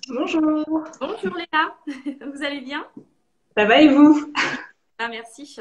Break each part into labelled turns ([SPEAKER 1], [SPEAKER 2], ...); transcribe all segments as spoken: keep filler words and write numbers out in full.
[SPEAKER 1] Bonjour,
[SPEAKER 2] Bonjour Léa, vous allez bien?
[SPEAKER 1] ça va et vous?
[SPEAKER 2] Ah merci.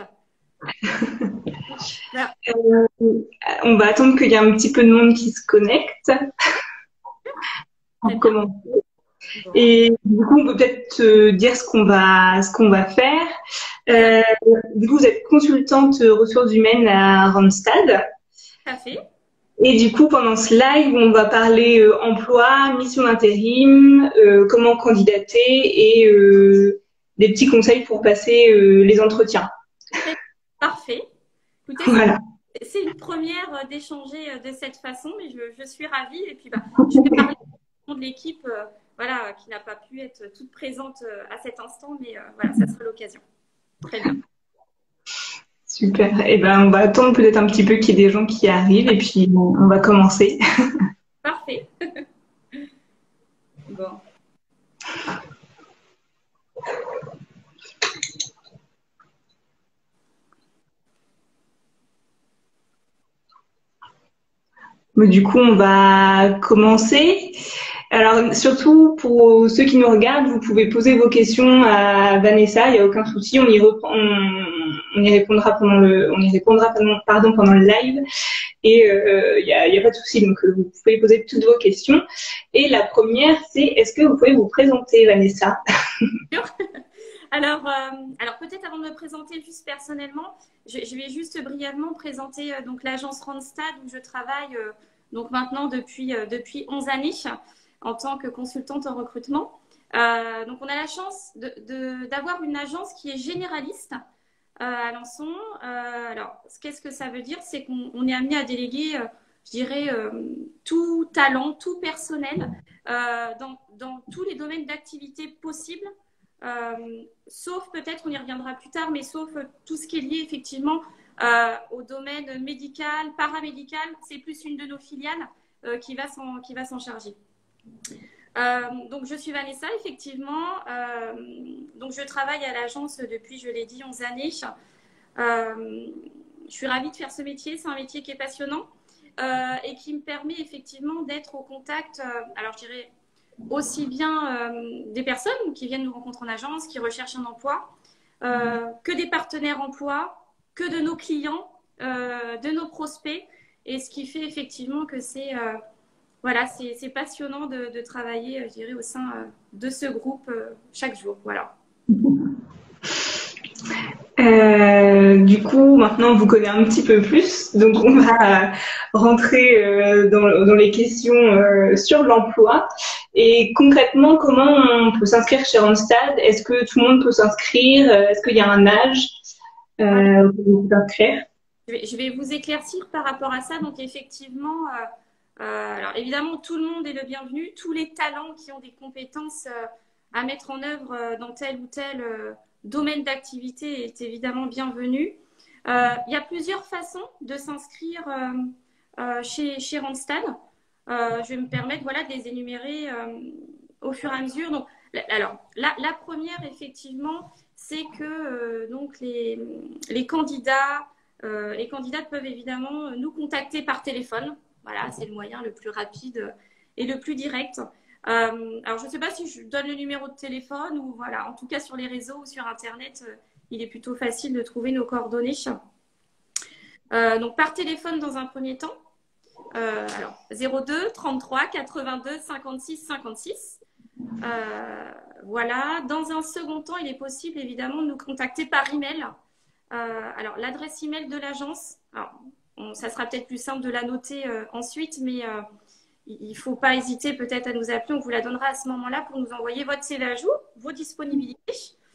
[SPEAKER 2] Bah,
[SPEAKER 1] Euh, on va attendre qu'il y ait un petit peu de monde qui se connecte
[SPEAKER 2] très
[SPEAKER 1] pour
[SPEAKER 2] bien.
[SPEAKER 1] commencer.
[SPEAKER 2] Bon,
[SPEAKER 1] Et du coup, on peut peut-être euh, dire ce qu'on va, ce qu'on va faire.
[SPEAKER 2] tout
[SPEAKER 1] Euh, du coup, vous êtes consultante ressources humaines à Randstad.
[SPEAKER 2] à fait.
[SPEAKER 1] Et du coup, pendant ce live, on va parler euh, emploi, mission d'intérim, euh, comment candidater et euh, des petits conseils pour passer euh, les entretiens.
[SPEAKER 2] Très- Parfait. Écoutez, c'est
[SPEAKER 1] Voilà.
[SPEAKER 2] c'est une première euh, d'échanger euh, de cette façon, mais je, je suis ravie. Et puis, bah, je vais parler au nom de l'équipe, euh, voilà, euh, qui n'a pas pu être toute présente euh, à cet instant, mais euh, voilà, ça sera l'occasion. Très bien.
[SPEAKER 1] Super. Eh ben, on va attendre peut-être un petit peu qu'il y ait des gens qui arrivent et puis on, on va commencer.
[SPEAKER 2] Parfait. Bon.
[SPEAKER 1] Mais du coup, on va commencer. Alors, surtout pour ceux qui nous regardent, vous pouvez poser vos questions à Vanessa, il n'y a aucun souci, on y, reprend, on, on y répondra pendant le, on y répondra pardon, pardon, pendant le live et euh, il n'y a, y a pas de souci. Donc, euh, vous pouvez poser toutes vos questions. Et la première, c'est est-ce que vous pouvez vous présenter, Vanessa?
[SPEAKER 2] Alors, euh, alors peut-être avant de me présenter juste personnellement, je, je vais juste brièvement présenter euh, donc l'agence Randstad où je travaille euh, donc maintenant depuis, euh, depuis onze années en tant que consultante en recrutement. Euh, donc on a la chance de, de, d'avoir une agence qui est généraliste euh, à Alençon. Euh, alors, qu'est-ce que ça veut dire? C'est qu'on on est amené à déléguer, euh, je dirais, euh, tout talent, tout personnel euh, dans, dans tous les domaines d'activité possibles. Euh, sauf peut-être, on y reviendra plus tard, mais sauf euh, tout ce qui est lié effectivement euh, au domaine médical, paramédical, c'est plus une de nos filiales euh, qui va s'en qui va s'en charger. Euh, donc je suis Vanessa, effectivement. Euh, donc je travaille à l'agence depuis, je l'ai dit, onze années. Euh, je suis ravie de faire ce métier. C'est un métier qui est passionnant euh, et qui me permet effectivement d'être au contact. Euh, alors je dirais aussi bien euh, des personnes qui viennent nous rencontrer en agence, qui recherchent un emploi, euh, que des partenaires emploi, que de nos clients, euh, de nos prospects. Et ce qui fait effectivement que c'est euh, voilà, c'est, c'est passionnant de, de travailler, je dirais, au sein euh, de ce groupe euh, chaque jour. Voilà.
[SPEAKER 1] Euh, du coup, maintenant, on vous connaît un petit peu plus, donc on va euh, rentrer euh, dans, dans les questions euh, sur l'emploi. Et concrètement, comment on peut s'inscrire chez Randstad? Est-ce que tout le monde peut s'inscrire? Euh, Est-ce qu'il y a un âge
[SPEAKER 2] Alors,
[SPEAKER 1] euh, pour s'inscrire?
[SPEAKER 2] je vais, je vais vous éclaircir par rapport à ça. Donc, effectivement, euh, euh, alors évidemment, tout le monde est le bienvenu. Tous les talents qui ont des compétences euh, à mettre en œuvre euh, dans tel ou tel euh, domaine d'activité est évidemment bienvenu. Euh, il y a plusieurs façons de s'inscrire euh, euh, chez, chez Randstad. Euh, je vais me permettre voilà, de les énumérer euh, au fur et à mesure. Donc, alors, la, la première, effectivement, c'est que euh, donc les, les candidats euh, les candidates peuvent évidemment nous contacter par téléphone. Voilà, c'est le moyen le plus rapide et le plus direct. Euh, alors, je ne sais pas si je donne le numéro de téléphone ou voilà, en tout cas sur les réseaux ou sur Internet, euh, il est plutôt facile de trouver nos coordonnées. Euh, donc, par téléphone dans un premier temps. Euh, alors, zéro deux trente-trois quatre-vingt-deux cinquante-six cinquante-six. Euh, voilà. Dans un second temps, il est possible évidemment de nous contacter par email. Euh, alors, l'adresse email de l'agence, alors, on, ça sera peut-être plus simple de la noter euh, ensuite, mais euh, il ne faut pas hésiter peut-être à nous appeler. On vous la donnera à ce moment-là pour nous envoyer votre C V à jour, vos disponibilités.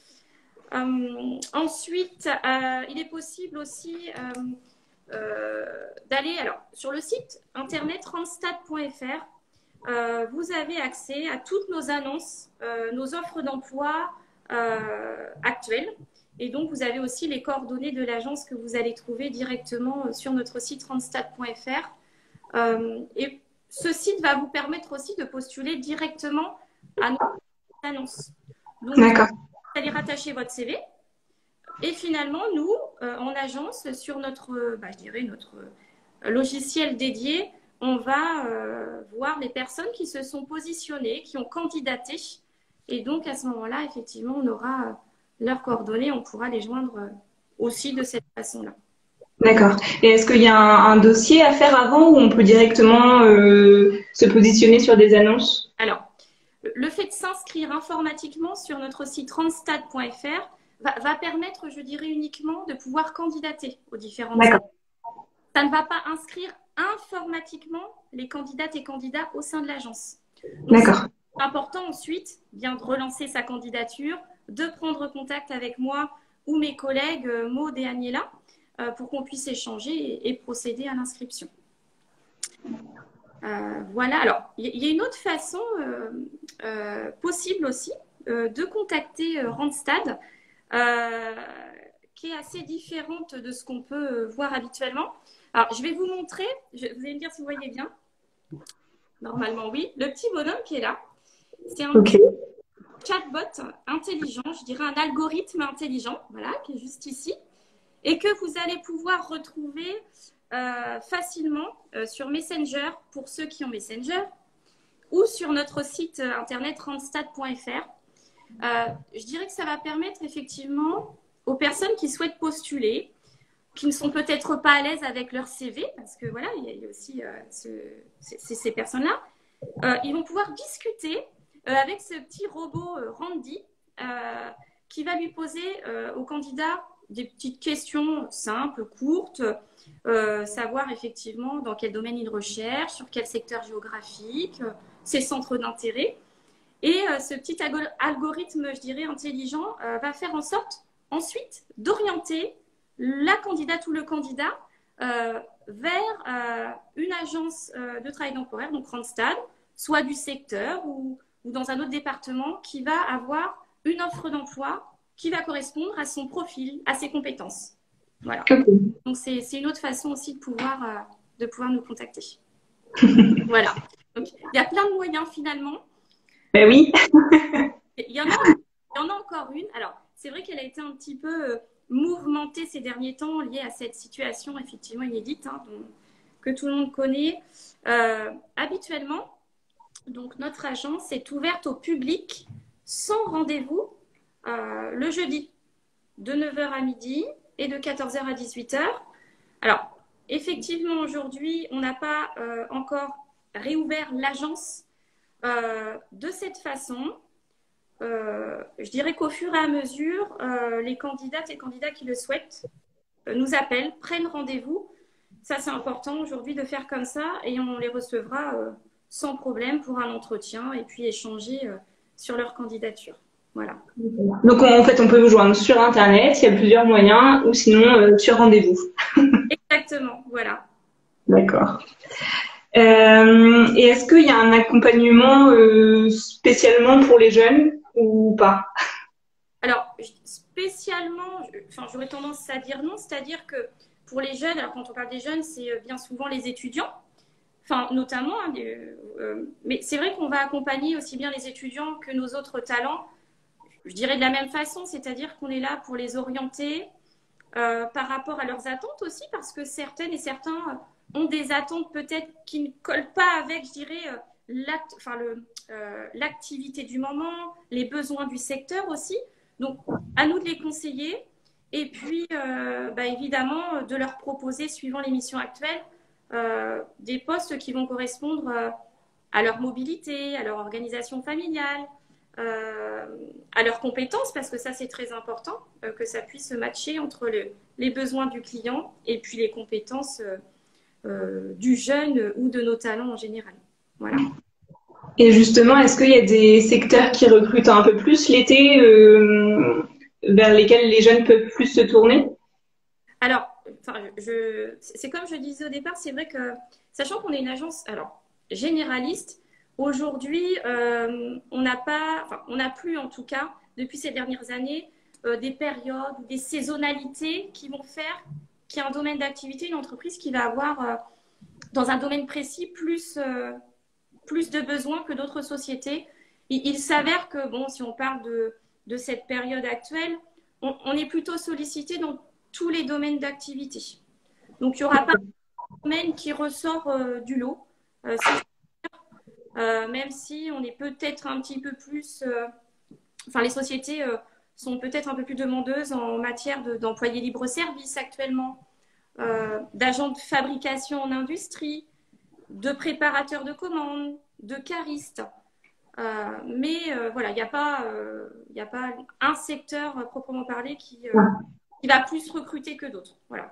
[SPEAKER 2] Euh, ensuite, euh, il est possible aussi euh, euh, d'aller alors sur le site internet randstad point f r. Euh, vous avez accès à toutes nos annonces, euh, nos offres d'emploi euh, actuelles. Et donc, vous avez aussi les coordonnées de l'agence que vous allez trouver directement sur notre site randstad point f r. Euh, et ce site va vous permettre aussi de postuler directement à nos annonces. Donc, vous
[SPEAKER 1] D'accord.
[SPEAKER 2] allez rattacher votre C V. Et finalement, nous, euh, en agence, sur notre, bah, je dirais, notre logiciel dédié, on va euh, voir les personnes qui se sont positionnées, qui ont candidaté. Et donc, à ce moment-là, effectivement, on aura euh, leurs coordonnées, on pourra les joindre euh, aussi de cette façon-là.
[SPEAKER 1] D'accord. Et est-ce qu'il y a un, un dossier à faire avant ou on peut directement euh, se positionner sur des annonces?
[SPEAKER 2] Alors, le fait de s'inscrire informatiquement sur notre site randstad point F R va, va permettre, je dirais, uniquement de pouvoir candidater aux différentes annonces.
[SPEAKER 1] D'accord.
[SPEAKER 2] Ça ne va pas inscrire informatiquement les candidates et candidats au sein de l'agence.
[SPEAKER 1] D'accord.
[SPEAKER 2] C'est important ensuite bien de relancer sa candidature, de prendre contact avec moi ou mes collègues euh, Maud et Agnella euh, pour qu'on puisse échanger et, et procéder à l'inscription. Euh, voilà, alors il y, y a une autre façon euh, euh, possible aussi euh, de contacter euh, Randstad euh, qui est assez différente de ce qu'on peut voir habituellement. Alors, je vais vous montrer, je, vous allez me dire si vous voyez bien. Normalement, oui. Le petit bonhomme qui est là, c'est un
[SPEAKER 1] okay.
[SPEAKER 2] chatbot intelligent, je dirais un algorithme intelligent, voilà, qui est juste ici, et que vous allez pouvoir retrouver euh, facilement euh, sur Messenger, pour ceux qui ont Messenger, ou sur notre site internet randstad point F R. Euh, je dirais que ça va permettre effectivement aux personnes qui souhaitent postuler, qui ne sont peut-être pas à l'aise avec leur C V, parce que voilà, il y a, il y a aussi euh, ce, ces, ces personnes-là, euh, ils vont pouvoir discuter euh, avec ce petit robot euh, Randy euh, qui va lui poser euh, au candidat des petites questions simples, courtes, euh, savoir effectivement dans quel domaine il recherche, sur quel secteur géographique, euh, ses centres d'intérêt. Et euh, ce petit algorithme, je dirais, intelligent, euh, va faire en sorte ensuite d'orienter la candidate ou le candidat euh, vers euh, une agence euh, de travail temporaire, donc Randstad, soit du secteur ou, ou dans un autre département qui va avoir une offre d'emploi qui va correspondre à son profil, à ses compétences. Voilà. Okay. Donc, c'est une autre façon aussi de pouvoir, euh, de pouvoir nous contacter. Voilà. Donc, il y a plein de moyens finalement.
[SPEAKER 1] Ben oui.
[SPEAKER 2] il, y en a, il y en a encore une. Alors, c'est vrai qu'elle a été un petit peu euh, mouvementée ces derniers temps liée à cette situation effectivement inédite hein, dont, que tout le monde connaît. Euh, habituellement, donc, notre agence est ouverte au public sans rendez-vous euh, le jeudi de neuf heures à midi et de quatorze heures à dix-huit heures. Alors, effectivement, aujourd'hui, on n'a pas euh, encore réouvert l'agence euh, de cette façon. Euh, je dirais qu'au fur et à mesure, euh, les candidates et candidats qui le souhaitent euh, nous appellent, prennent rendez-vous. Ça, c'est important aujourd'hui de faire comme ça et on les recevra euh, sans problème pour un entretien et puis échanger euh, sur leur candidature. Voilà.
[SPEAKER 1] Donc, en fait, on peut vous joindre sur Internet, il y a plusieurs moyens, ou sinon euh, sur rendez-vous.
[SPEAKER 2] Exactement, voilà.
[SPEAKER 1] D'accord. Euh, et est-ce qu'il y a un accompagnement euh, spécialement pour les jeunes ou pas?
[SPEAKER 2] Alors, spécialement, enfin, j'aurais tendance à dire non, c'est-à-dire que pour les jeunes, alors quand on parle des jeunes, c'est bien souvent les étudiants, enfin, notamment, hein, euh, mais c'est vrai qu'on va accompagner aussi bien les étudiants que nos autres talents. Je dirais de la même façon, c'est-à-dire qu'on est là pour les orienter euh, par rapport à leurs attentes aussi, parce que certaines et certains ont des attentes peut-être qui ne collent pas avec, je dirais, l'acte, enfin le, euh, l'activité du moment, les besoins du secteur aussi. Donc, à nous de les conseiller et puis, euh, bah, évidemment, de leur proposer, suivant les missions actuelles, euh, des postes qui vont correspondre euh, à leur mobilité, à leur organisation familiale, Euh, à leurs compétences, parce que ça c'est très important, euh, que ça puisse se matcher entre le, les besoins du client et puis les compétences euh, euh, du jeune ou de nos talents en général. Voilà.
[SPEAKER 1] Et justement, est-ce qu'il y a des secteurs qui recrutent un peu plus l'été, euh, vers lesquels les jeunes peuvent plus se tourner?
[SPEAKER 2] Alors, enfin, je, c'est comme je disais au départ, c'est vrai que, sachant qu'on est une agence alors, généraliste, aujourd'hui, euh, on n'a pas, enfin, on n'a plus en tout cas, depuis ces dernières années, euh, des périodes, des saisonnalités qui vont faire qu'il y a un domaine d'activité, une entreprise qui va avoir, euh, dans un domaine précis, plus, euh, plus de besoins que d'autres sociétés. Il, il s'avère que, bon, si on parle de, de cette période actuelle, on, on est plutôt sollicité dans tous les domaines d'activité. Donc, il n'y aura pas un domaine qui ressort euh, du lot. euh, si, euh, même si on est peut-être un petit peu plus, euh, enfin les sociétés euh, sont peut-être un peu plus demandeuses en matière d'employés libre-service actuellement, euh, d'agents de fabrication en industrie, de préparateurs de commandes, de caristes. Euh, mais euh, voilà, il n'y a, euh, a pas un secteur euh, proprement parlé qui, euh, qui va plus recruter que d'autres. Voilà.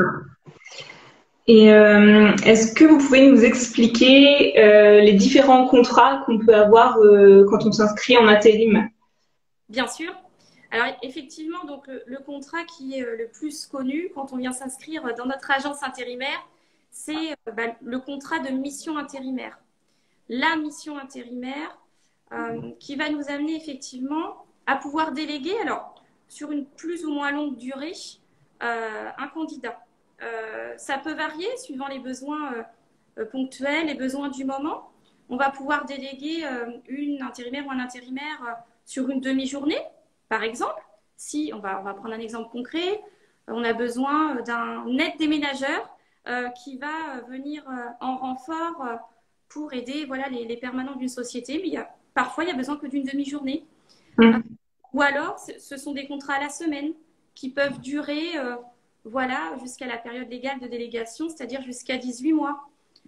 [SPEAKER 1] Et euh, est-ce que vous pouvez nous expliquer euh, les différents contrats qu'on peut avoir euh, quand on s'inscrit en intérim?
[SPEAKER 2] Bien sûr. Alors effectivement, donc le, le contrat qui est le plus connu quand on vient s'inscrire dans notre agence intérimaire, c'est euh, bah, le contrat de mission intérimaire. La mission intérimaire euh, qui va nous amener effectivement à pouvoir déléguer, alors sur une plus ou moins longue durée, euh, un candidat. Euh, ça peut varier suivant les besoins euh, ponctuels, les besoins du moment. On va pouvoir déléguer euh, une intérimaire ou un intérimaire euh, sur une demi-journée, par exemple. Si, on va, on va prendre un exemple concret, on a besoin d'un aide déménageur euh, qui va venir euh, en renfort euh, pour aider voilà, les, les permanents d'une société. Mais il y a, parfois, il n'y a besoin que d'une demi-journée. Mmh. Euh, ou alors, ce sont des contrats à la semaine qui peuvent durer euh, voilà, jusqu'à la période légale de délégation, c'est-à-dire jusqu'à dix-huit mois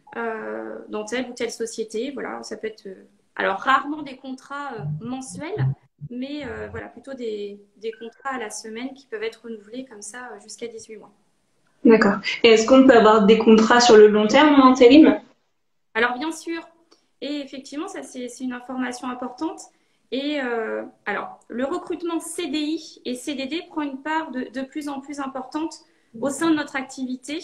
[SPEAKER 2] euh, dans telle ou telle société. Voilà, ça peut être euh, alors rarement des contrats euh, mensuels, mais euh, voilà, plutôt des, des contrats à la semaine qui peuvent être renouvelés comme ça euh, jusqu'à dix-huit mois.
[SPEAKER 1] D'accord. Et est-ce qu'on peut avoir des contrats sur le long terme en intérim?
[SPEAKER 2] Alors bien sûr, et effectivement, ça c'est une information importante. Et euh, alors, le recrutement C D I et C D D prend une part de, de plus en plus importante au sein de notre activité.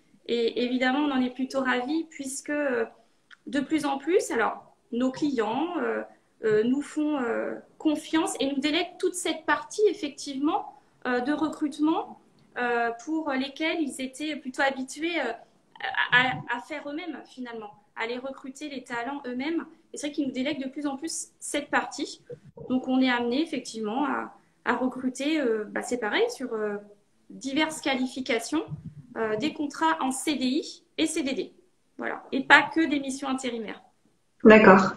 [SPEAKER 2] Et évidemment, on en est plutôt ravis puisque euh, de plus en plus, alors, nos clients euh, euh, nous font euh, confiance et nous délèguent toute cette partie, effectivement, euh, de recrutement euh, pour lesquels ils étaient plutôt habitués euh, à, à faire eux-mêmes, finalement, à aller recruter les talents eux-mêmes. Et c'est vrai qu'ils nous délèguent de plus en plus cette partie. Donc, on est amené, effectivement, à, à recruter, euh, bah, c'est pareil, sur euh, diverses qualifications, euh, des contrats en C D I et C D D. Voilà. Et pas que des missions intérimaires.
[SPEAKER 1] D'accord.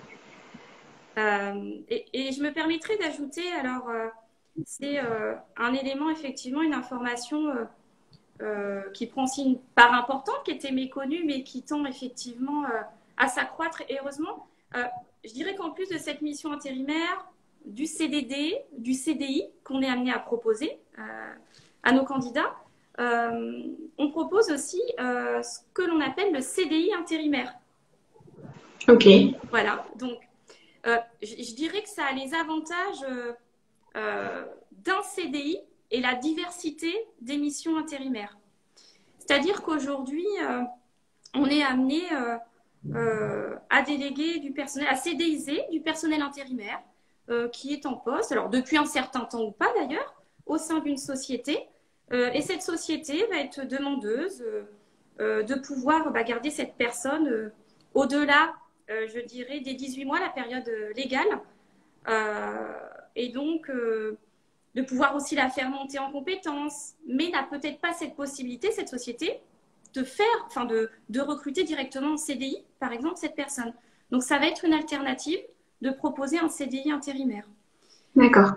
[SPEAKER 2] Euh, et, et je me permettrai d'ajouter, alors, euh, c'est euh, un élément, effectivement, une information euh, euh, qui prend aussi une part importante, qui était méconnue, mais qui tend effectivement euh, à s'accroître. Et heureusement, euh, je dirais qu'en plus de cette mission intérimaire, du C D D, du C D I qu'on est amené à proposer euh, à nos candidats, euh, on propose aussi euh, ce que l'on appelle le C D I intérimaire.
[SPEAKER 1] Ok.
[SPEAKER 2] Voilà, donc euh, je, je dirais que ça a les avantages euh, euh, d'un C D I et la diversité des missions intérimaires. C'est-à-dire qu'aujourd'hui, euh, on est amené euh, euh, à déléguer du personnel, à C D I du personnel intérimaire euh, qui est en poste, alors depuis un certain temps ou pas d'ailleurs, au sein d'une société. Euh, et cette société va être demandeuse euh, euh, de pouvoir bah, garder cette personne euh, au-delà, euh, je dirais, des dix-huit mois, la période euh, légale. Euh, et donc, euh, de pouvoir aussi la faire monter en compétences, mais n'a peut-être pas cette possibilité, cette société, de faire, enfin de, de recruter directement en C D I, par exemple, cette personne. Donc, ça va être une alternative de proposer un C D I intérimaire.
[SPEAKER 1] D'accord.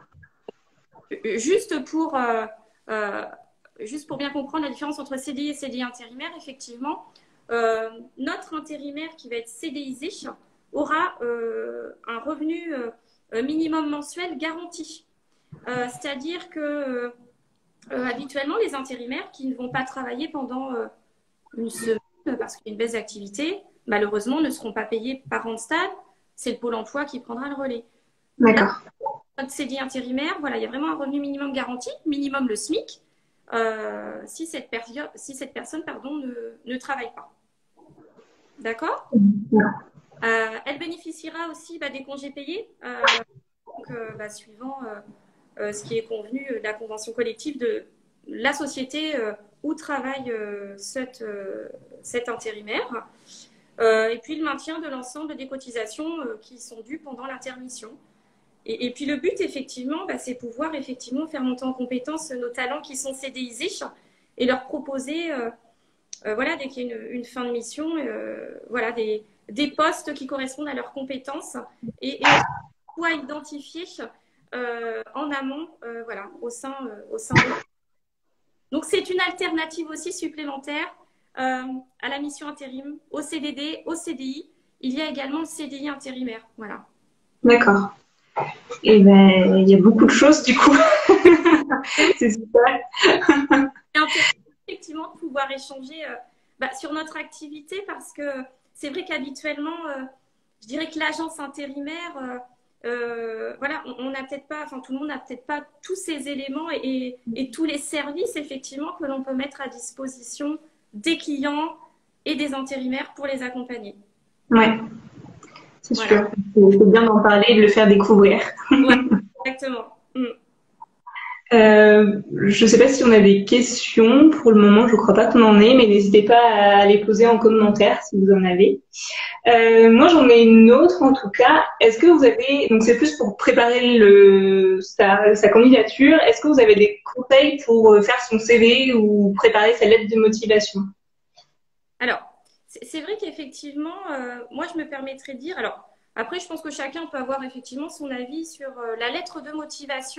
[SPEAKER 2] Juste pour, euh, euh, juste pour bien comprendre la différence entre C D I et C D I intérimaire, effectivement, euh, notre intérimaire qui va être C D I sé aura euh, un revenu euh, minimum mensuel garanti. Euh, C'est-à-dire que euh, habituellement, les intérimaires qui ne vont pas travailler pendant euh, une semaine parce qu'il y a une baisse d'activité, malheureusement, ne seront pas payés par Randstad. C'est le Pôle emploi qui prendra le relais.
[SPEAKER 1] D'accord.
[SPEAKER 2] Notre C D I intérimaire, voilà, il y a vraiment un revenu minimum garanti, minimum le SMIC, euh, si, cette si cette personne pardon, ne, ne travaille pas. D'accord ? euh, Elle bénéficiera aussi bah, des congés payés, euh, donc, euh, bah, suivant euh, euh, ce qui est convenu de la convention collective de la société euh, où travaille euh, cette, euh, cet intérimaire. Euh, et puis le maintien de l'ensemble des cotisations euh, qui sont dues pendant l'intermission. Et, et puis le but, effectivement, bah, c'est pouvoir effectivement faire monter en compétence nos talents qui sont C D I sés et leur proposer euh, euh, voilà, dès qu'il y a une, une fin de mission, euh, voilà, des, des postes qui correspondent à leurs compétences et, et soit identifiés euh, en amont, euh, voilà, au sein, euh, au sein de... Donc, c'est une alternative aussi supplémentaire euh, à la mission intérim, au C D D, au C D I. Il y a également le C D I intérimaire, voilà.
[SPEAKER 1] D'accord. Et ben, il y a beaucoup de choses du coup. C'est super.
[SPEAKER 2] C'est intéressant effectivement de pouvoir échanger euh, bah, sur notre activité parce que c'est vrai qu'habituellement, euh, je dirais que l'agence intérimaire, euh, euh, voilà, on n'a peut-être pas, enfin tout le monde n'a peut-être pas tous ces éléments et, et, et tous les services effectivement que l'on peut mettre à disposition des clients et des intérimaires pour les accompagner.
[SPEAKER 1] Ouais, c'est
[SPEAKER 2] Voilà.
[SPEAKER 1] sûr. Il faut bien d'en parler et de le faire découvrir.
[SPEAKER 2] Ouais, exactement. Mm.
[SPEAKER 1] Euh, je ne sais pas si on a des questions pour le moment, je crois pas qu'on en ait, mais n'hésitez pas à les poser en commentaire si vous en avez. Euh, moi j'en ai une autre en tout cas. Est-ce que vous avez, donc c'est plus pour préparer le, sa, sa candidature, est-ce que vous avez des conseils pour faire son C V ou préparer sa lettre de motivation?
[SPEAKER 2] Alors, c'est vrai qu'effectivement, euh, moi je me permettrais de dire, alors après je pense que chacun peut avoir effectivement son avis sur euh, la lettre de motivation.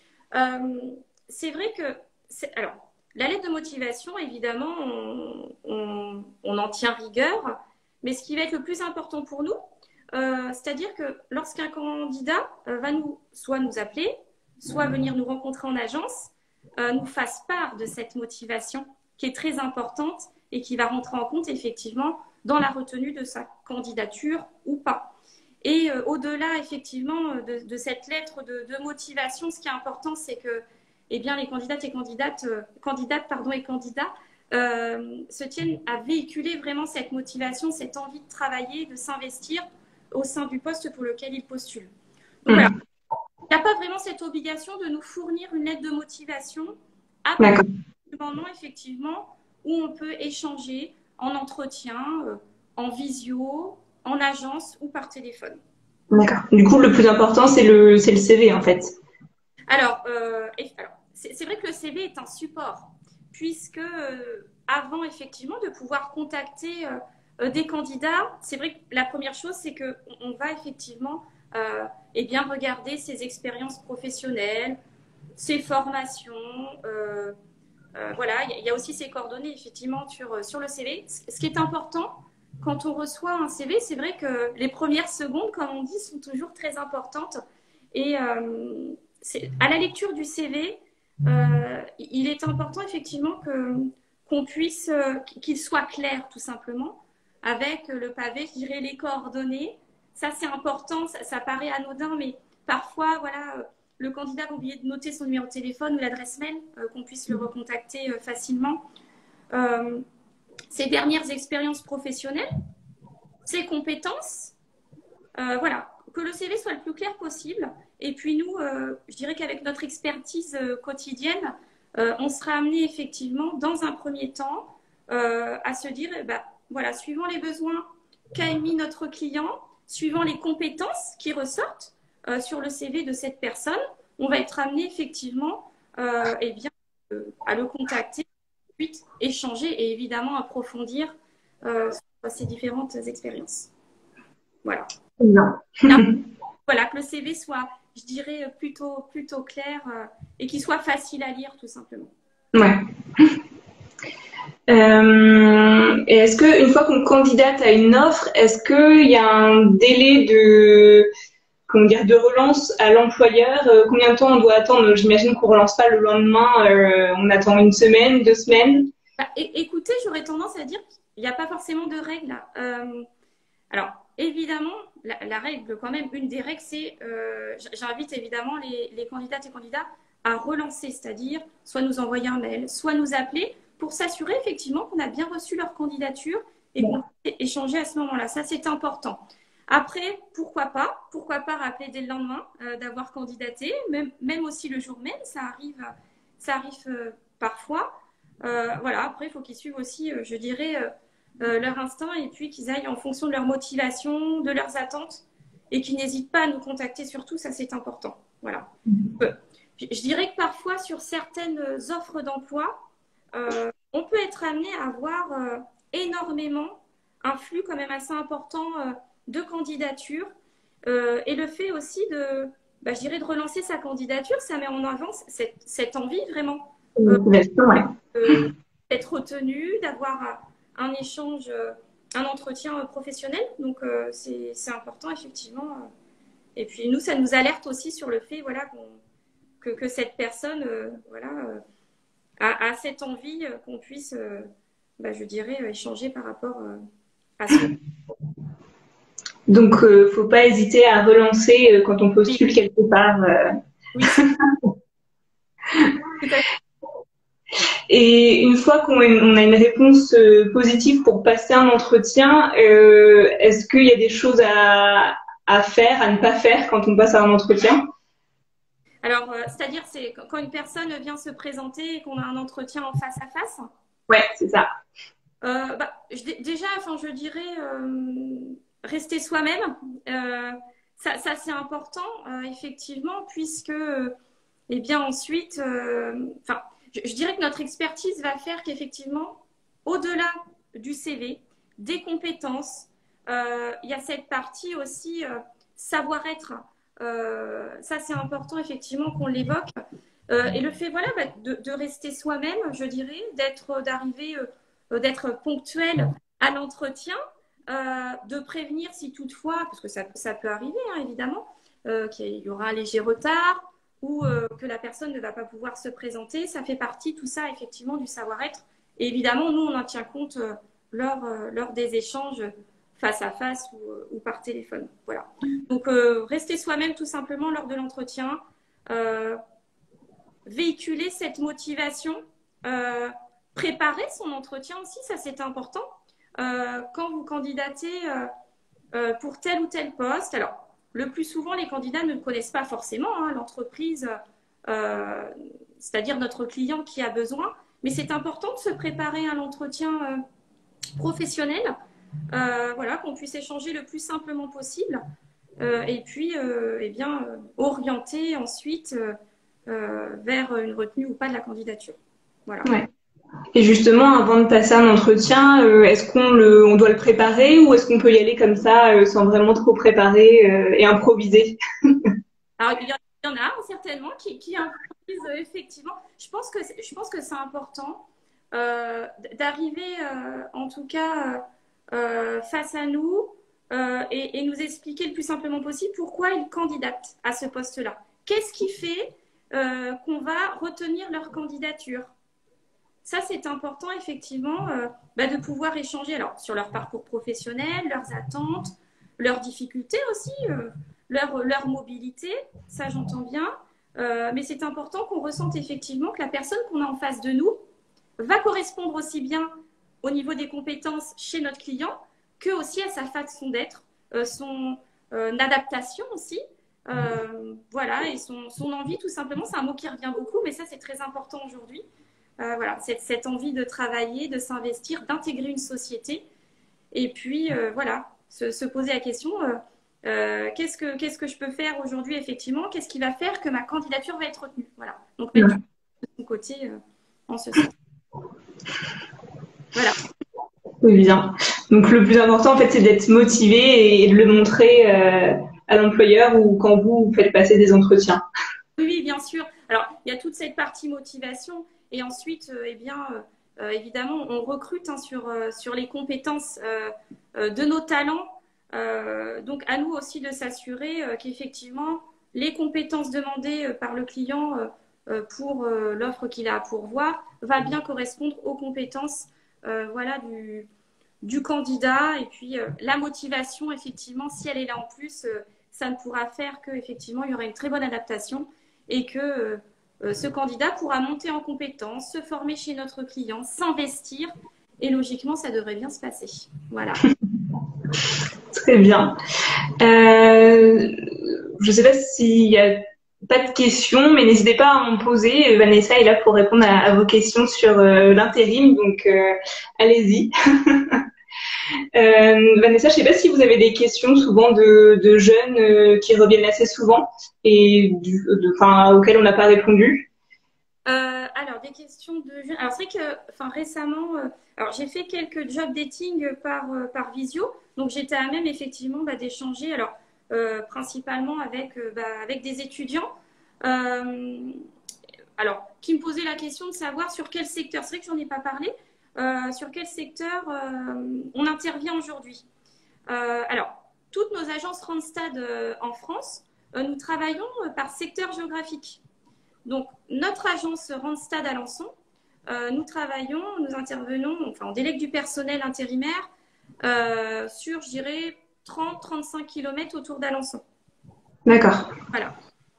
[SPEAKER 2] Euh, c'est vrai que, alors, la lettre de motivation, évidemment, on, on, on en tient rigueur, mais ce qui va être le plus important pour nous, euh, c'est-à-dire que lorsqu'un candidat euh, va nous, soit nous appeler, soit venir nous rencontrer en agence, euh, nous fasse part de cette motivation qui est très importante et qui va rentrer en compte effectivement dans la retenue de sa candidature ou pas. Et euh, au-delà, effectivement, de, de cette lettre de, de motivation, ce qui est important, c'est que eh bien, les candidates et candidates, euh, candidates pardon, et candidats euh, se tiennent à véhiculer vraiment cette motivation, cette envie de travailler, de s'investir au sein du poste pour lequel ils postulent. Donc, voilà. Il n'y a pas vraiment cette obligation de nous fournir une lettre de motivation à partir du moment, effectivement, où on peut échanger en entretien, euh, en visio, en agence ou par téléphone.
[SPEAKER 1] D'accord. Du coup, le plus important, c'est le, c'est le C V, en fait.
[SPEAKER 2] Alors, euh, alors c'est vrai que le C V est un support, puisque euh, avant, effectivement, de pouvoir contacter euh, des candidats, c'est vrai que la première chose, c'est qu'on va effectivement euh, eh bien, regarder ses expériences professionnelles, ses formations, euh, euh, voilà, il y, y a aussi ses coordonnées, effectivement, sur, sur le C V. Ce qui est important, quand on reçoit un C V, c'est vrai que les premières secondes, comme on dit, sont toujours très importantes. Et euh, à la lecture du C V, euh, il est important effectivement que, qu'on puisse, euh, qu'il soit clair tout simplement, avec le pavé, je dirais les coordonnées. Ça, c'est important, ça, ça paraît anodin, mais parfois, voilà, le candidat va oublier de noter son numéro de téléphone ou l'adresse mail, euh, qu'on puisse le recontacter euh, facilement. Euh, ses dernières expériences professionnelles, ses compétences, euh, voilà, que le C V soit le plus clair possible. Et puis nous, euh, je dirais qu'avec notre expertise euh, quotidienne, euh, on sera amené effectivement, dans un premier temps, euh, à se dire, eh ben, voilà, suivant les besoins qu'a émis notre client, suivant les compétences qui ressortent euh, sur le C V de cette personne, on va être amené effectivement euh, eh bien, euh, à le contacter, puis échanger et évidemment approfondir euh, sur ces différentes expériences. Voilà.
[SPEAKER 1] Non.
[SPEAKER 2] Voilà, que le C V soit, je dirais, plutôt, plutôt clair euh, et qu'il soit facile à lire, tout simplement.
[SPEAKER 1] Ouais. Euh, et est-ce que une fois qu'on candidate à une offre, est-ce qu'il y a un délai de, comment dire, de relance à l'employeur? euh, Combien de temps on doit attendre? J'imagine qu'on relance pas le lendemain. Euh, on attend une semaine, deux semaines.
[SPEAKER 2] Bah, écoutez, j'aurais tendance à dire qu'il n'y a pas forcément de règles. Euh, alors, évidemment, la, la règle, quand même, une des règles, c'est, euh, j'invite évidemment les, les candidates et candidats à relancer, c'est-à-dire soit nous envoyer un mail, soit nous appeler pour s'assurer effectivement qu'on a bien reçu leur candidature et qu'on peut échanger à ce moment-là. Ça, c'est important. Après, pourquoi pas Pourquoi pas rappeler dès le lendemain euh, d'avoir candidaté, même, même aussi le jour même, ça arrive, ça arrive euh, parfois. Euh, voilà, après, il faut qu'ils suivent aussi, euh, je dirais, euh, euh, leur instinct et puis qu'ils aillent en fonction de leur motivation, de leurs attentes et qu'ils n'hésitent pas à nous contacter surtout, ça c'est important. Voilà. Euh, je, je dirais que parfois, sur certaines offres d'emploi, euh, on peut être amené à avoir euh, énormément, un flux quand même assez important euh, de candidatures. Euh, et le fait aussi de, bah, je dirais, de relancer sa candidature, ça met en avant cette, cette envie vraiment euh,
[SPEAKER 1] Ouais.
[SPEAKER 2] euh, d'être retenu, d'avoir un échange, euh, un entretien euh, professionnel. Donc, euh, c'est c'est important, effectivement. Et puis, nous, ça nous alerte aussi sur le fait voilà, qu'on, que, que cette personne euh, voilà, euh, a, a cette envie euh, qu'on puisse, euh, bah, je dirais, euh, échanger par rapport euh, à son...
[SPEAKER 1] Donc, euh, faut pas hésiter à relancer euh, quand on postule
[SPEAKER 2] Oui,
[SPEAKER 1] quelque part. Euh.
[SPEAKER 2] oui, c'est tout à fait.
[SPEAKER 1] Et une fois qu'on a une, on a une réponse euh, positive pour passer un entretien, euh, est-ce qu'il y a des choses à, à faire, à ne pas faire quand on passe à un entretien?
[SPEAKER 2] Alors, euh, c'est-à-dire, c'est quand une personne vient se présenter et qu'on a un entretien en face à face.
[SPEAKER 1] Ouais, c'est ça.
[SPEAKER 2] Euh, bah, je, déjà, enfin, je dirais euh, rester soi-même. Euh, ça, ça c'est important, euh, effectivement, puisque, euh, eh bien, ensuite, euh, enfin, je, je dirais que notre expertise va faire qu'effectivement, au-delà du C V, des compétences, euh, il y a cette partie aussi euh, savoir-être. Euh, ça, c'est important, effectivement, qu'on l'évoque. Euh, et le fait, voilà, bah, de, de rester soi-même, je dirais, d'être, d'arriver, euh, d'être ponctuel à l'entretien, euh, de prévenir si toutefois, parce que ça, ça peut arriver, hein, évidemment, euh, qu'il y aura un léger retard ou euh, que la personne ne va pas pouvoir se présenter. Ça fait partie, tout ça, effectivement, du savoir-être. Et évidemment, nous, on en tient compte euh, lors, euh, lors des échanges face à face ou, euh, ou par téléphone. Voilà. Donc, euh, rester soi-même, tout simplement, lors de l'entretien. Euh, véhiculer cette motivation, euh, préparer son entretien aussi, ça c'est important. Euh, quand vous candidatez euh, euh, pour tel ou tel poste, alors le plus souvent les candidats ne connaissent pas forcément hein, l'entreprise, euh, c'est-à-dire notre client qui a besoin, mais c'est important de se préparer à l'entretien euh, professionnel, euh, voilà, qu'on puisse échanger le plus simplement possible, euh, et puis euh, eh bien, euh, orienter ensuite euh, euh, vers une retenue ou pas de la candidature. Voilà.
[SPEAKER 1] Ouais. Et justement, avant de passer un entretien, euh, est-ce qu'on le, on doit le préparer ou est-ce qu'on peut y aller comme ça euh, sans vraiment trop préparer euh, et improviser?
[SPEAKER 2] Alors, il y en a certainement qui, qui improvisent euh, effectivement. Je pense que je pense que c'est important euh, d'arriver, euh, en tout cas, euh, face à nous euh, et, et nous expliquer le plus simplement possible pourquoi ils candidatent à ce poste-là. Qu'est-ce qui fait euh, qu'on va retenir leur candidature? Ça, c'est important, effectivement, euh, bah, de pouvoir échanger alors, sur leur parcours professionnel, leurs attentes, leurs difficultés aussi, euh, leur, leur mobilité, ça j'entends bien. Euh, mais c'est important qu'on ressente effectivement que la personne qu'on a en face de nous va correspondre aussi bien au niveau des compétences chez notre client que aussi à sa façon d'être, euh, son euh, adaptation aussi. Euh, voilà, et son, son envie tout simplement, c'est un mot qui revient beaucoup, mais ça c'est très important aujourd'hui. Euh, voilà, cette, cette envie de travailler, de s'investir, d'intégrer une société. Et puis, euh, voilà, se, se poser la question, euh, euh, qu'est-ce que, qu'est-ce que je peux faire aujourd'hui, effectivement? Qu'est-ce qui va faire que ma candidature va être retenue? Voilà. Donc, mettre de son côté euh, en ce sens. Voilà.
[SPEAKER 1] Oui, bien. Donc, le plus important, en fait, c'est d'être motivé et de le montrer euh, à l'employeur ou quand vous, vous faites passer des entretiens.
[SPEAKER 2] Oui, bien sûr. Alors, il y a toute cette partie motivation. Et ensuite, euh, eh bien, euh, évidemment, on recrute hein, sur, euh, sur les compétences euh, euh, de nos talents. Euh, donc, à nous aussi de s'assurer euh, qu'effectivement, les compétences demandées euh, par le client euh, euh, pour euh, l'offre qu'il a à pourvoir va bien correspondre aux compétences euh, voilà, du, du candidat. Et puis, euh, la motivation, effectivement, si elle est là en plus, euh, ça ne pourra faire qu'effectivement, il y aura une très bonne adaptation et que euh, euh, ce candidat pourra monter en compétences, se former chez notre client, s'investir et logiquement, ça devrait bien se passer. Voilà.
[SPEAKER 1] Très bien. Euh, je ne sais pas s'il y a pas de questions, mais n'hésitez pas à en poser. Vanessa est là pour répondre à, à vos questions sur euh, l'intérim, donc euh, allez-y. Euh, Vanessa, je ne sais pas si vous avez des questions souvent de, de jeunes euh, qui reviennent assez souvent et du, de, enfin, auxquelles on n'a pas répondu.
[SPEAKER 2] Euh, alors, des questions de jeunes. Alors, c'est vrai que enfin, récemment, euh, alors j'ai fait quelques job dating par, euh, par visio. Donc, j'étais à même effectivement bah, d'échanger, alors euh, principalement avec, euh, bah, avec des étudiants. Euh, alors, qui me posaient la question de savoir sur quel secteur, c'est vrai que j'en ai pas parlé, euh, sur quel secteur euh, on intervient aujourd'hui. Euh, alors, toutes nos agences Randstad euh, en France, euh, nous travaillons euh, par secteur géographique. Donc, notre agence Randstad à Alençon, euh, nous travaillons, nous intervenons, enfin, on délègue du personnel intérimaire euh, sur, je dirais, trente à trente-cinq kilomètres autour d'Alençon.
[SPEAKER 1] D'accord.
[SPEAKER 2] Voilà.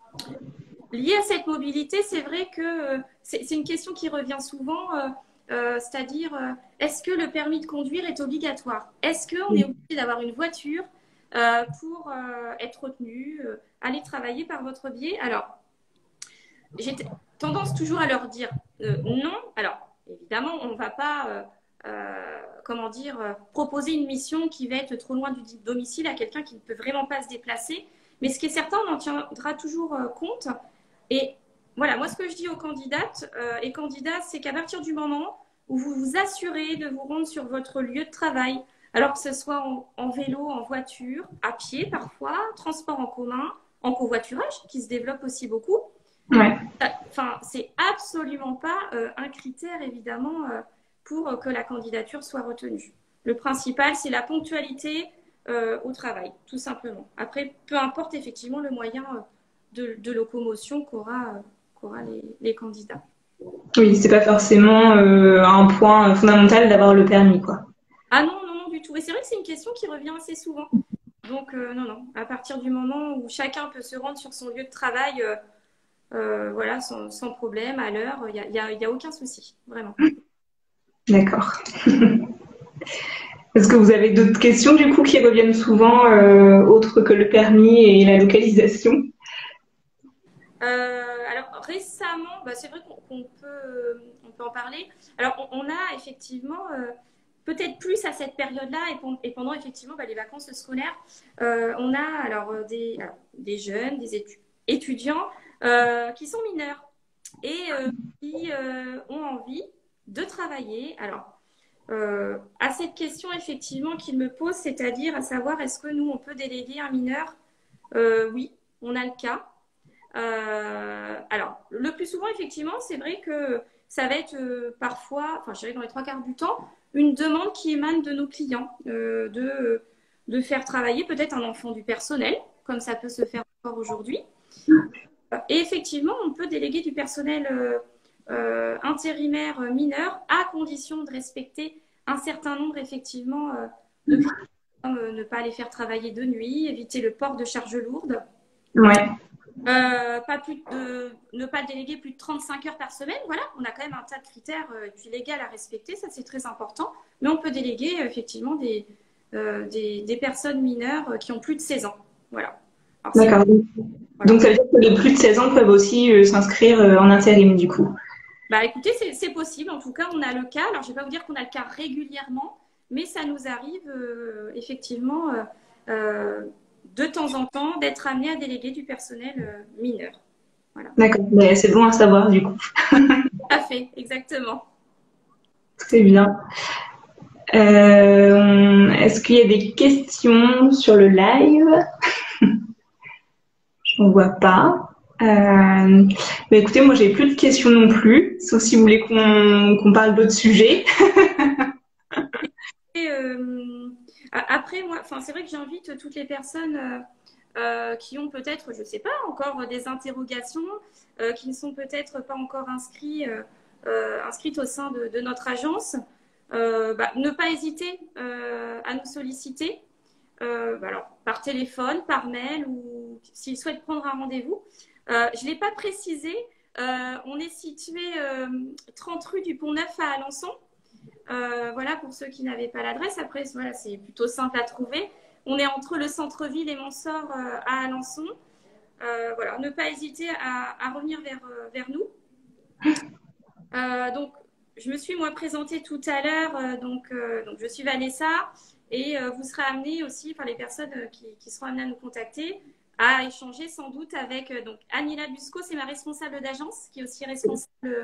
[SPEAKER 2] Lié à cette mobilité, c'est vrai que euh, c'est une question qui revient souvent, euh, euh, c'est-à-dire, euh, est-ce que le permis de conduire est obligatoire? Est-ce qu'on est obligé d'avoir une voiture euh, pour euh, être retenu, euh, aller travailler par votre biais? Alors, j'ai tendance toujours à leur dire euh, non. Alors, évidemment, on ne va pas, euh, euh, comment dire, euh, proposer une mission qui va être trop loin du domicile à quelqu'un qui ne peut vraiment pas se déplacer. Mais ce qui est certain, on en tiendra toujours euh, compte. Et voilà, moi, ce que je dis aux candidates euh, et candidats, c'est qu'à partir du moment où vous vous assurez de vous rendre sur votre lieu de travail, alors que ce soit en, en vélo, en voiture, à pied parfois, transport en commun, en covoiturage, qui se développe aussi beaucoup,
[SPEAKER 1] Ouais.
[SPEAKER 2] enfin, c'est absolument pas euh, un critère, évidemment, euh, pour que la candidature soit retenue. Le principal, c'est la ponctualité euh, au travail, tout simplement. Après, peu importe effectivement le moyen euh, de, de locomotion qu'aura euh, qu'aura les, les candidats.
[SPEAKER 1] Oui, c'est pas forcément euh, un point fondamental d'avoir le permis, quoi.
[SPEAKER 2] Ah non, non, non, du tout. Et c'est vrai que c'est une question qui revient assez souvent. Donc, euh, non, non. À partir du moment où chacun peut se rendre sur son lieu de travail, euh, euh, voilà, sans, sans problème, à l'heure, il n'y a, y a, y a aucun souci, vraiment.
[SPEAKER 1] D'accord. Est-ce que vous avez d'autres questions, du coup, qui reviennent souvent, euh, autres que le permis et la localisation?
[SPEAKER 2] Euh, alors récemment, bah, c'est vrai qu'on qu'on peut, on peut en parler. Alors on, on a effectivement euh, peut-être plus à cette période-là et, pen- et pendant effectivement bah, les vacances scolaires, euh, on a alors euh, des, alors, des jeunes, des étu- étudiants euh, qui sont mineurs et euh, qui euh, ont envie de travailler. Alors euh, à cette question effectivement qu'ils me posent, c'est-à-dire à savoir est-ce que nous on peut déléguer un mineur? Euh, oui, on a le cas. Euh, alors, le plus souvent, effectivement, c'est vrai que ça va être euh, parfois, enfin, je dirais dans les trois quarts du temps, une demande qui émane de nos clients, euh, de, de faire travailler peut-être un enfant du personnel, comme ça peut se faire encore aujourd'hui. Et effectivement, on peut déléguer du personnel euh, euh, intérimaire euh, mineur à condition de respecter un certain nombre, effectivement, euh, de critères, comme euh, ne pas les faire travailler de nuit, éviter le port de charges lourdes.
[SPEAKER 1] Ouais.
[SPEAKER 2] Euh, pas plus de, ne pas déléguer plus de trente-cinq heures par semaine. Voilà, on a quand même un tas de critères euh, et puis légal à respecter, ça c'est très important. Mais on peut déléguer euh, effectivement des, euh, des, des personnes mineures euh, qui ont plus de seize ans. Voilà. Alors, c'est,
[SPEAKER 1] D'accord.
[SPEAKER 2] voilà.
[SPEAKER 1] Donc, ça veut dire que les plus de seize ans peuvent aussi euh, s'inscrire euh, en intérim, du coup.
[SPEAKER 2] Bah écoutez, c'est, c'est possible. En tout cas, on a le cas. Alors, je ne vais pas vous dire qu'on a le cas régulièrement, mais ça nous arrive euh, effectivement euh, euh, de temps en temps d'être amené à déléguer du personnel euh, mineur. Voilà.
[SPEAKER 1] D'accord. Mais c'est bon à savoir, du coup.
[SPEAKER 2] Tout à fait, exactement.
[SPEAKER 1] Très bien. Euh, est-ce qu'il y a des questions sur le live? Je n'en vois pas. Euh, bah écoutez, moi j'ai plus de questions non plus, sauf si vous voulez qu'on qu'on parle d'autres sujets.
[SPEAKER 2] Et, euh, après, moi, enfin, c'est vrai que j'invite toutes les personnes euh, euh, qui ont peut-être, je ne sais pas, encore des interrogations, euh, qui ne sont peut-être pas encore inscrits, euh, euh, inscrites au sein de, de notre agence, euh, bah, ne pas hésiter euh, à nous solliciter. Euh, bah, alors, par téléphone, par mail ou s'ils souhaitent prendre un rendez-vous. Euh, je ne l'ai pas précisé, euh, on est situé euh, trente rue du Pont-Neuf à Alençon. Euh, voilà, pour ceux qui n'avaient pas l'adresse. Après, voilà, c'est plutôt simple à trouver. On est entre le centre-ville et Montsort euh, à Alençon. Euh, voilà, ne pas hésiter à, à revenir vers, euh, vers nous. Euh, donc, je me suis moi présentée tout à l'heure. Euh, donc, euh, donc, je suis Vanessa et euh, vous serez amenés aussi, par les personnes qui, qui seront amenées à nous contacter, à échanger sans doute avec euh, donc Anila Busco, c'est ma responsable d'agence, qui est aussi responsable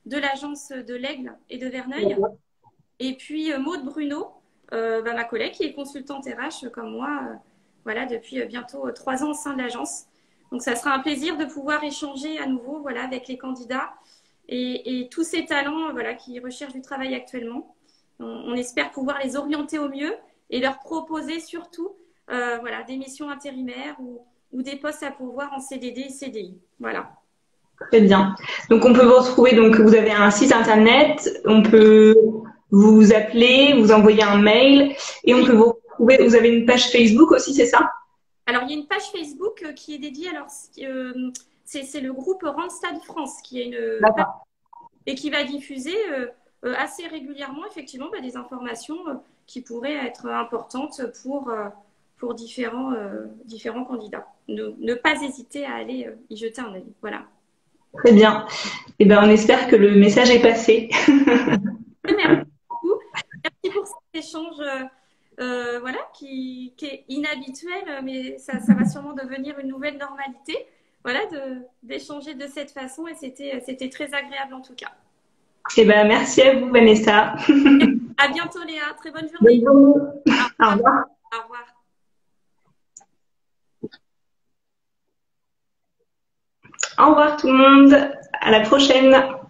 [SPEAKER 2] de l'agence de l'Aigle et de Verneuil. Et puis euh, Maude Bruno, euh, bah, ma collègue qui est consultante R H comme moi, euh, voilà, depuis euh, bientôt euh, trois ans au sein de l'agence. Donc ça sera un plaisir de pouvoir échanger à nouveau, voilà, avec les candidats et, et tous ces talents, voilà, qui recherchent du travail actuellement. On, on espère pouvoir les orienter au mieux et leur proposer surtout, euh, voilà, des missions intérimaires ou, ou des postes à pourvoir en C D D et C D I. Voilà.
[SPEAKER 1] Très bien. Donc, on peut vous retrouver. Donc, vous avez un site internet. On peut vous appeler, vous envoyer un mail, et on
[SPEAKER 2] Oui.
[SPEAKER 1] peut vous retrouver. Vous avez une page Facebook aussi, c'est ça?
[SPEAKER 2] Alors, il y a une page Facebook euh, qui est dédiée. Alors, euh, c'est le groupe Randstad France qui est une page et qui va diffuser euh, euh, assez régulièrement, effectivement, bah, des informations euh, qui pourraient être importantes pour, euh, pour différents, euh, différents candidats. Ne, ne pas hésiter à aller euh, y jeter un œil. Voilà.
[SPEAKER 1] Très bien. Eh ben, on espère que le message est passé.
[SPEAKER 2] Merci beaucoup. Merci pour cet échange euh, euh, voilà, qui, qui est inhabituel, mais ça, ça va sûrement devenir une nouvelle normalité. Voilà, d'échanger de, de cette façon et c'était très agréable en tout cas.
[SPEAKER 1] Eh ben, merci à vous, Vanessa.
[SPEAKER 2] À bientôt, Léa. Très bonne journée.
[SPEAKER 1] Bonne journée.
[SPEAKER 2] Au revoir. Au revoir. Au revoir.
[SPEAKER 1] Au revoir tout le monde. À la prochaine.